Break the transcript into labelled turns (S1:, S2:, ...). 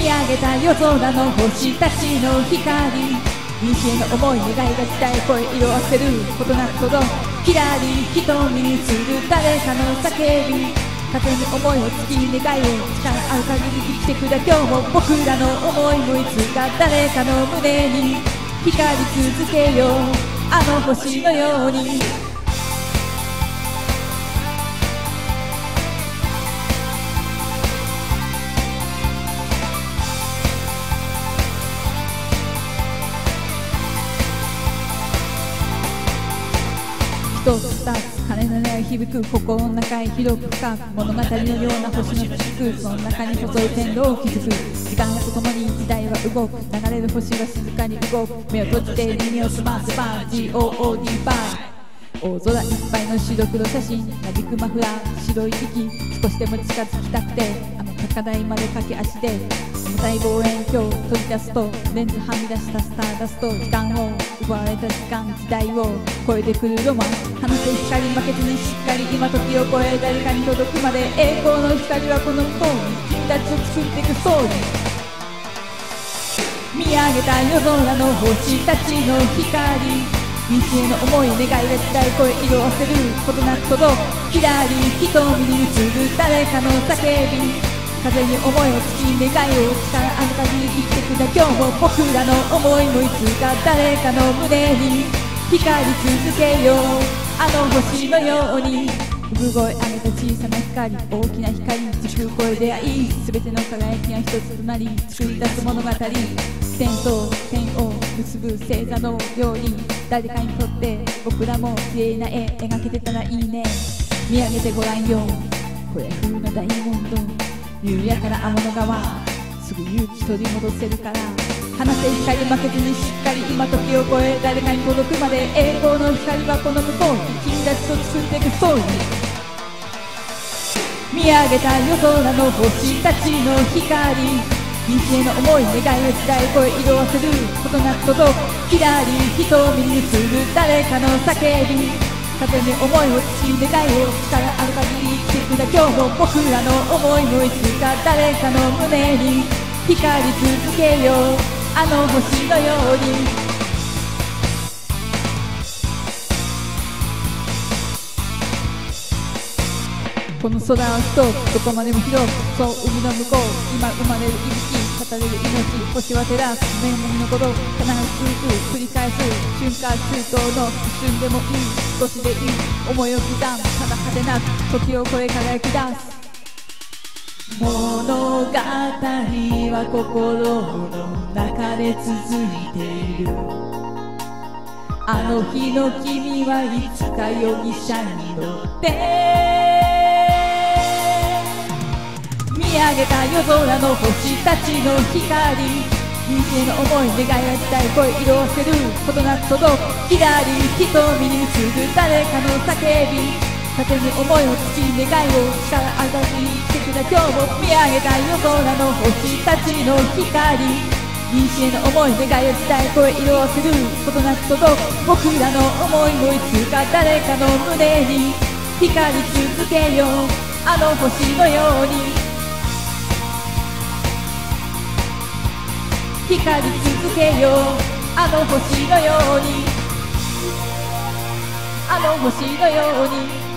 S1: 見上げた夜空の星たちの光、西への思い願いが時代声色あせることなく届く、きらり瞳に映る誰かの叫び、風に思いを突き願いを力ある限り生きてくだ今日も僕らの思いもいつか誰かの胸に光り続けよう、あの星のように。一つ二つ鐘の音が響く心の中へ広く深く物語のような星の地区、その中に細い線路を築く、時間とともに時代は動く、流れる星は静かに動く、目を閉じて耳を澄ませば GOOD バイ、大空いっぱいの白黒写真、なびくマフラー白い息、少しでも近づきたくてあの高台まで駆け足で重たい望遠鏡を取り出すとレンズはみ出したスターダスト、時間を奪われた時間時代を超えてくるロマン、放て光負けずにしっかり今時を超え誰かに届くまで、栄光の光はこの向こうに君たちを作っていくストーリー、見上げた夜空の星たちの光、西への思い願いが時代声色あせることなく届く、きらり瞳に映る誰かの叫び、風に思いを突き願いを力ある限り生きてくだ今日も僕らの思いもいつか誰かの胸に光り続けよう、あの星のように。産声上げた小さな光、大きな光、時空超え出会い、全ての輝きが一つとなり作り出す物語、天と天を結ぶ星座のように誰かにとって僕らも綺麗な絵描けてたらいいね。見上げてごらんよ、これ冬のダイヤモンド、夕やから天の川、すぐ勇気取り戻せるから、放て光負けずにしっかり今時を超え誰かに届くまで、栄光の光はこの向こうに君たちと作っていくストーリー、見上げた夜空の星たちの光、西への思い願いが時代声色あせることなく届く、きらり瞳に映る誰かの叫び、風に思いを突き願いを力ある限り生きてくだ今日も僕らの思いもいつか誰かの胸に光り続けよう、あの星のように。この空は一つどこまでも広く、そう海の向こう今生まれる息き語れる命、星は照らす目の残る必ず続く繰り返す瞬間中東の一瞬でもいい少しでいい思いを刻む、ただ果てなく時を超え輝き出す物語は心の中で続いている、あの日の君はいつか容疑者に乗って見上げた夜空の星たちの光、西への思い願いが時代声色あせることなく届く、きらり瞳に映る誰かの叫び、風に思いを突き願いを力ある限り生きてくだ今日も見上げた夜空の星たちの光、西への思い願いが時代声色あせることなく届く、僕らの思いもいつか誰かの胸に光り続けよう、あの星のように。光り続けよう、あの星のように、あの星のように。